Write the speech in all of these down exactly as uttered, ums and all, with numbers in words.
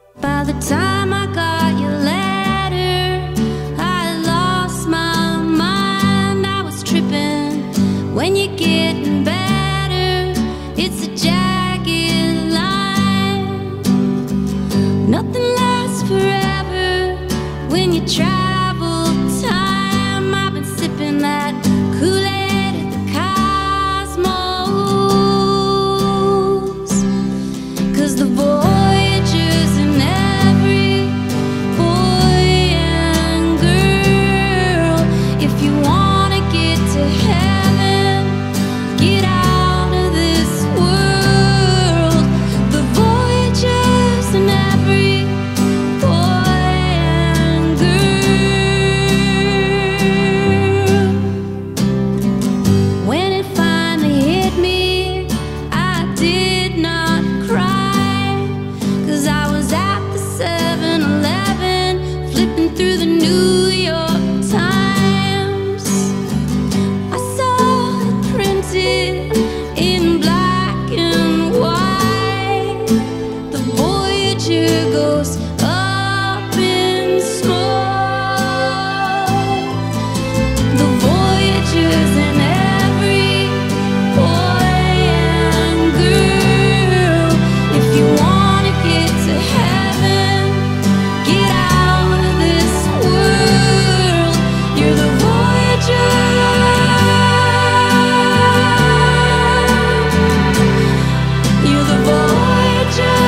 By the time I got your letter, I lost my mind. I was tripping. When you're getting better, it's a jagged line. Nothing lasts forever when you travel time. I've been sipping that Kool-Aid at the Cosmos, 'cause the voyagers and every boy and girl, if you wanna get to heaven, get out of this world. The voyagers and every boy and girl. When it finally hit me, I did not cry, 'cause I was at the seven eleven flipping through the New York Times. I saw it printed in black and white. The Voyager goes up in smoke. The Voyagers and every boy and girl, if you wanna get to heaven, get out of this world. You're the Voyager. You're the Voyager.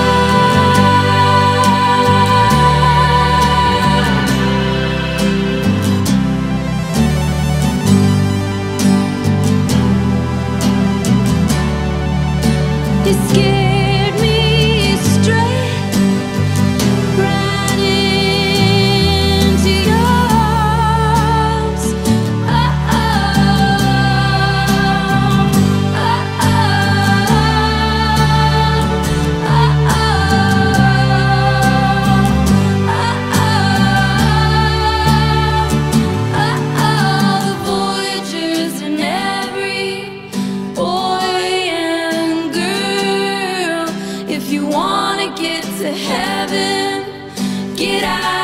You scared me straight right into your arms. Oh, oh, oh, oh, oh, oh, the Voyagers and every boy and girl, if you wanna get to heaven, get out.